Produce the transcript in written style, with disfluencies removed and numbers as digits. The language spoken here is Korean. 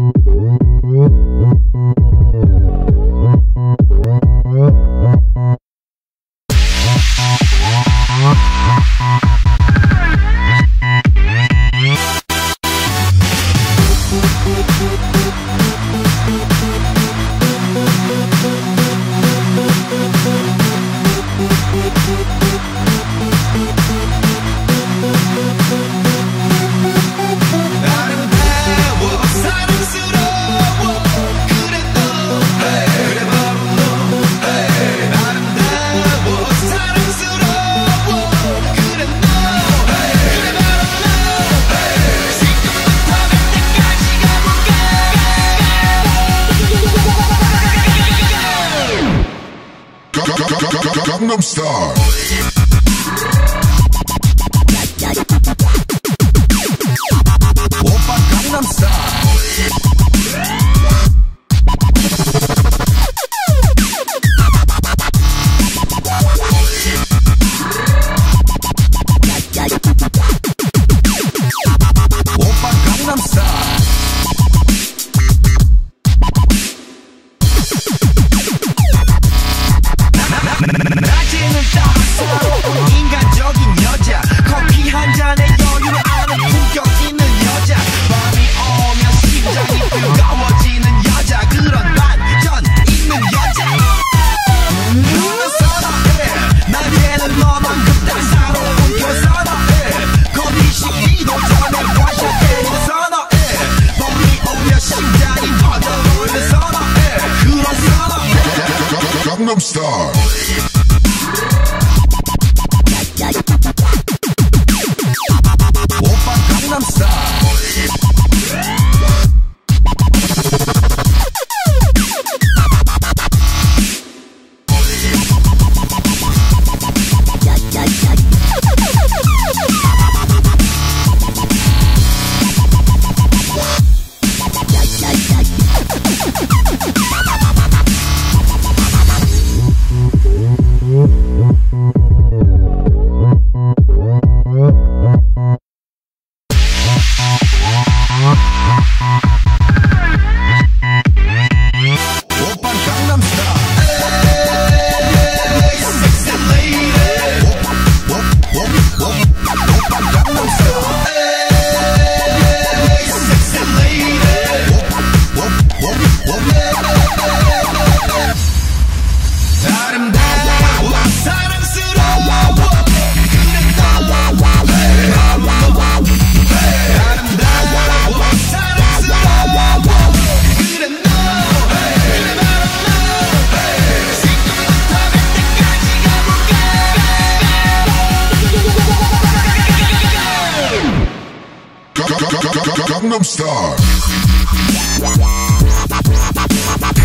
Gangnam Style. 오빠 Gangnam Style. 오빠 Gangnam Style. 낮에는 따사로운 인간적인 여자, 커피 한 잔에 여유를 아는 품격 있는 여자, 밤이 오면 심장이 뜨거워지는 여자, 그런 반전 있는 여자. 너는 선호해, 나에는 너만큼 따사로운 그 선호해. 거리 식기도 전에 완샷되는 선호해. 밤이 오면 심장이 터져오는 선호해. 그런 선호해. Gangnam Style. 오빠 Gangnam Style. Gangnam Style.